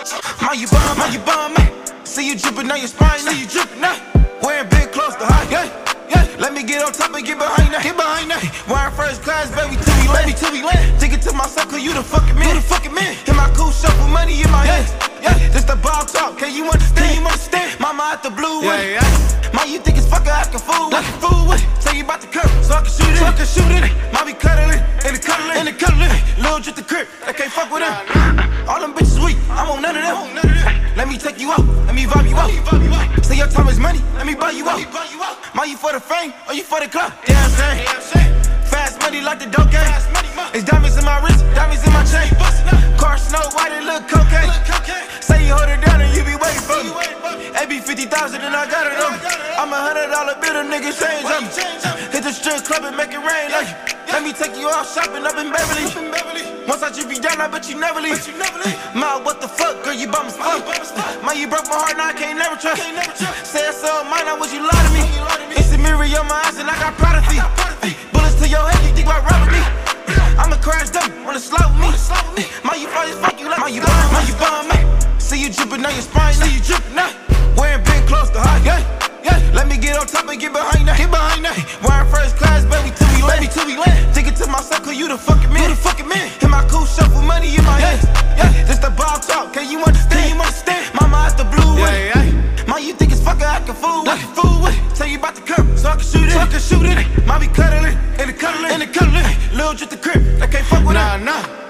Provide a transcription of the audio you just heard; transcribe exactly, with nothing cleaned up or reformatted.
Ma, you bum, ma, you bum, man. See you dripping on your spine, see you dripping now. Wearing big clothes to hide, yeah, yeah. Let me get on top and get behind that, get behind that. Wearing first class, baby, till we land, till we land. Thinking to myself, cause you the fucking man, you the fucking man. In my cool shuffle, money in my hands, yeah. This the ball talk, can you understand? Can you understand? Mama out the blue, yeah, yeah. Ma, you think it's fucking acting fool, acting fool with it. Tell you about the curve, so I can shoot it, so I can shoot it. Ma, be cuddling, and the cuddling, and the cuddling. Lil' drip the crib, I can't fuck with him. All them bitches weak, I want none of them. Let me take you out, let me vibe you out. Say your time is money, let me buy you out. Ma, you for the fame, or you for the club? Yeah, I'm saying. Fast money like the dope game. It's diamonds in my wrist, diamonds in my chain. Car Snow White and look cocaine. Say you hold it down and you be waiting for me. A B fifty thousand and I got it on me. I'm a hundred dollar bill, niggas change on me. Hit the strip club and make it rain like you. Let me take you out shopping up in Beverly. Once I drip you down, I bet you never leave. Ma, what the fuck, girl, you bum as fuck. Ma, you broke my heart, now I can't never trust. Say it's all mine, I wish you lie to me. It's a mirror on my eyes and I got pride of feet. Bullets to your head, you think about robbing me. I'ma crash dumb, wanna slap with me. Ma, you fine as fuck, you like. Ma, you bum, ma, you bum, man. See you dripping on your spine, see you dripping now. Wearing big clothes to hide, yeah, yeah. Let me get on top and get behind that, get behind that. Wearing first class, baby, till we land, till we land. Thinking to myself, cause you the fucking man, you the fucking man. In my cool shuffle, money in my hands, yeah. This the ball talk, can you understand? Can you understand? Mama out the blue, yeah, yeah. Ma, you think it's fucking acting fool, acting fool with it. Tell you about the curve, so I can shoot it, so I can shoot it. Ma, be cuddling, and the cuddling, and the cuddling. Lil' drip the crib, I can't fuck with it. Nah, nah.